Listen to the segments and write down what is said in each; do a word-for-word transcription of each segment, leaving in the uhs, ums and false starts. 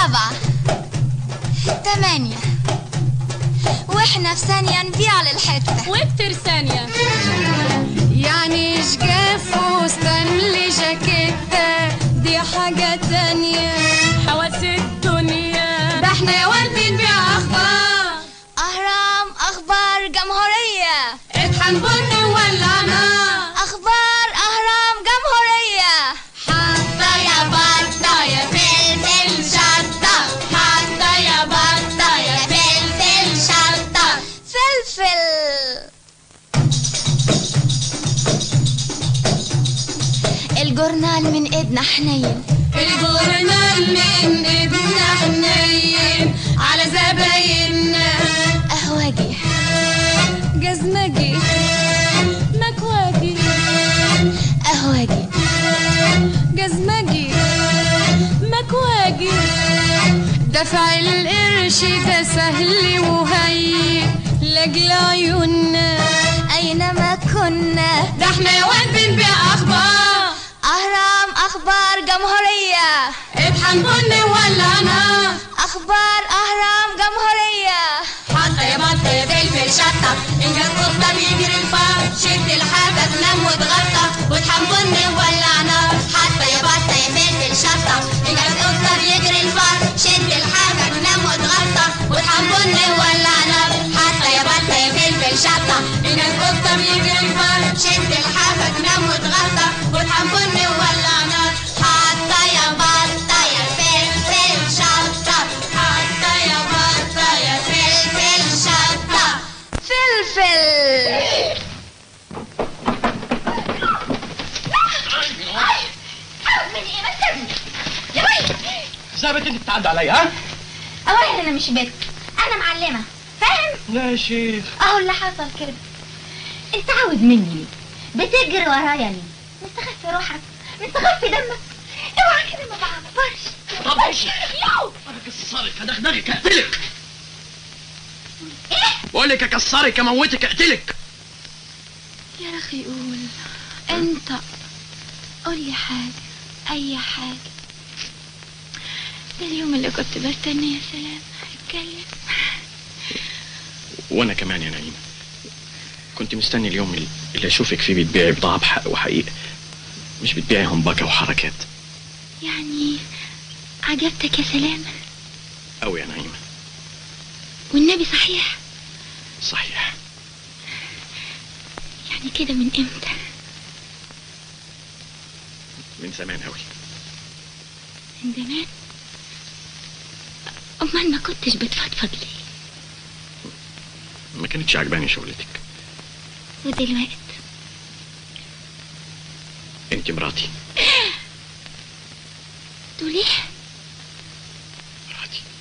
سبعة تمانية واحنا في ثانية نبيع للحتة واكتر ثانية يعني شقاف وستانلي جاكيتة دي حاجة تانية حواس الدنيا ده احنا يا واد بنبيع اخبار اهرام اخبار جمهورية اطحن بن ولعنا اخبار اهرام جمهورية حتى يا بطة يا فلفل شطة حتى يا بطة يا فلفل شطة فلفل الجورنال من ايدنا حنين الجورنال من ايدنا حنين على زبايننا قهوجي جزمجي مكواجي قهوجي جزمجي مكواجي دفع القرش ده سهل وهين لاجل عيوننا اينما كنا ده احنا يا واد بنبيع اخبار اهرام اخبار جمهورية اطحن بن ولعنا اخبار اهرام جمهورية حتى يا بطة يا فلفل شطة إن جت قطة بيجري الفار شد الحاجة تنام وتغطى واطحن بن ولعنا حتى يا بطة يا فلفل شطة إن جت قطة بيجري الفار شد الحاجة تنام وتغطى واطحن بن ولعنا حتى يا بطة يا فلفل شطة إن جت قطة بيجري الفار شد الحاجة تنام وتغطى واطحن بن ولعنا حتى يا بطة يا فلفل شطة حتى يا بطة يا فلفل شطة فلفل ازاي بنت انت بتعدي عليا ها؟ اولا انا مش بنت انا معلمة فاهم؟ لا يا شيخ اهو اللي حصل كده انت عاوز مني ليه؟ بتجري ورايا ليه؟ مستخفي روحك مستخفي دمك اوعى كده ما بعبرش طب ايش؟ يو انا كسرك هدغدغك اقتلك ايه؟ بقول لك اكسرك اموتك اقتلك يا رخي قول انت قول لي حاجة اي حاجة ده اليوم اللي كنت بستنى يا سلام هتكلم وانا كمان يا نعيمة كنت مستني اليوم اللي اشوفك فيه بتبيعي بضاعة بحق وحقيقة مش بتبيعي همبكة وحركات يعني عجبتك يا سلام اوي يا نعيمة والنبي صحيح صحيح يعني كده من امتى من زمان اوي من زمان امال ما كنتش بتفضفض ليه ما كانتش عجباني شغلتك ودلوقتي انت مراتي تقول ايه مراتي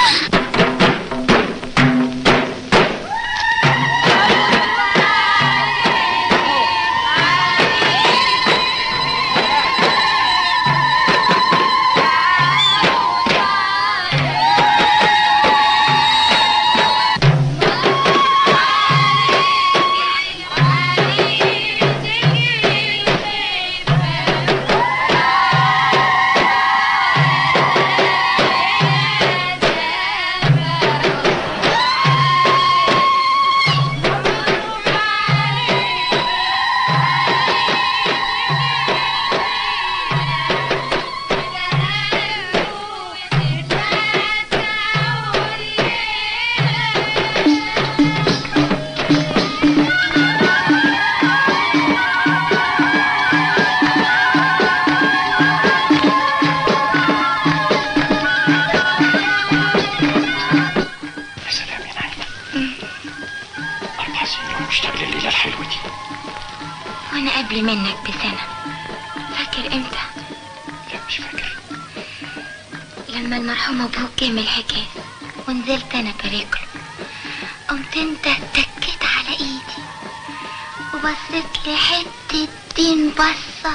قبل منك بسنة فاكر امتى؟ لا مش فاكر لما المرحوم ابوك جه من الحكاية ونزلت انا برجله قمت انت اتكيت على ايدي وبصيت لي حتة دين بصة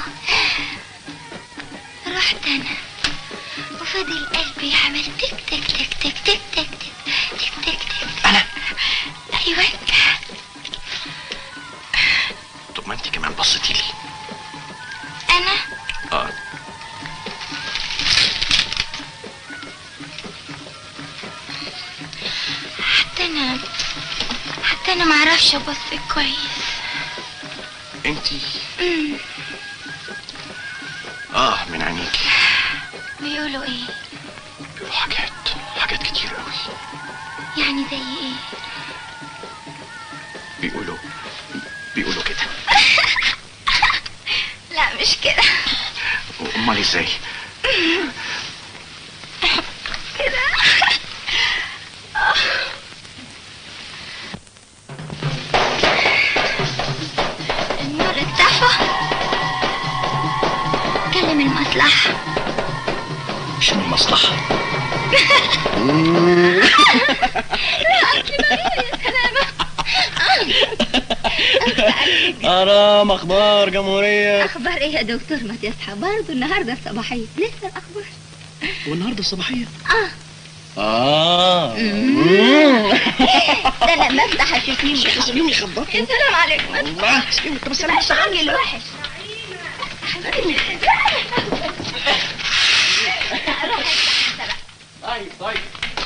رحت انا وفضل قلبي يعمل تك تك تك تك تك تك تك تك تك تك انا ايوه انت. طب ما انت كمان بصيتي لي. انا اه بعرفش ابص كويس. انتي اه من عينيكي. بيقولوا ايه؟ بيقولوا حاجات حاجات كتير قوي. يعني زي ايه؟ بيقولوا بيقولوا كده. لا مش كده. امال ازاي؟ كده. النور اختفى. كلم المصلحة. مش من المصلحة. لا اصلي ضروري يا سلامة. ارام اخبار جمهوريه. اخبار ايه يا دكتور؟ ما تصحى برضه النهارده الصباحيه لسه الاخبار. والنهارده الصباحيه؟ اه اه ده لما افتح الشتيم سليم يخبط. يا سلام عليكم. الله سليم. طب السلام بس عني الوحش. طيب طيب.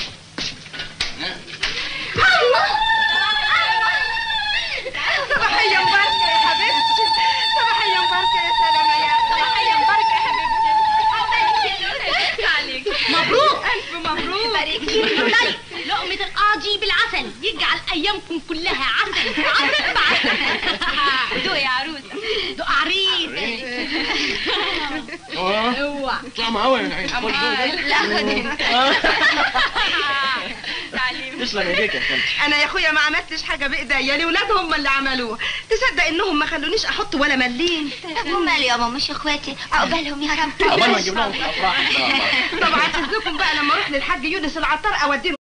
صباحية مباركة يا حبيبتي. صباحية مباركة يا سلامة يا صباحية مباركة يا حبيبتي. عليك مبروك. ألف مبروك. يبارك فيك. طيب لقمة القاضي بالعسل يجعل أيامكم كلها عسل عسل بعسل. دوق يا عروسة. دوق عريس. اوعى اطلع معايا يا عيني. لا خد تسلم ايديك يا خالتي. أنا يا أخويا ما عملتش حاجة بإيديا، الولاد هم اللي عملوها. تصدق إنهم ما خلونيش أحط ولا مليم. طب ومال يابا مش اخواتي عقبالهم يا رب. عقبال ما نجيب لهم الافراح. طبعا إذنكم بقى لما أروح للحاج يونس العطار أوديه